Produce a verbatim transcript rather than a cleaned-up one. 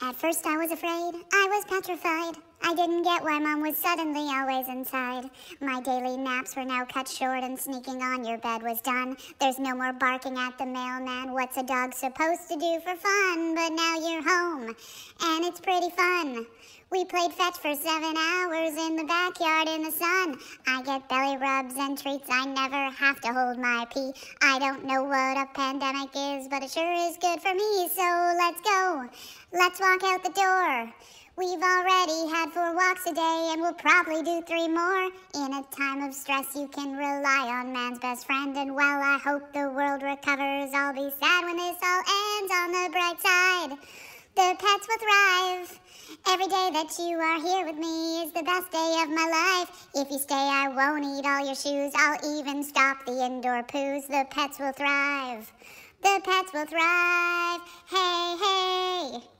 At first I was afraid, I was petrified. I didn't get why Mom was suddenly always inside. My daily naps were now cut short and sneaking on your bed was done. There's no more barking at the mailman. What's a dog supposed to do for fun? But now you're home, and it's pretty fun. We played fetch for seven hours in the backyard in the sun. I get belly rubs and treats, I never have to hold my pee. I don't know what a pandemic is, but it sure is good for me. So let's go, let's walk out the door. We've already had four walks a day, and we'll probably do three more. In a time of stress, you can rely on man's best friend. And while I hope the world recovers, I'll be sad when this all ends. On the bright side, the pets will thrive. Every day that you are here with me is the best day of my life. if you stay, I won't eat all your shoes. I'll even stop the indoor poos. The pets will thrive. The pets will thrive. Hey, hey.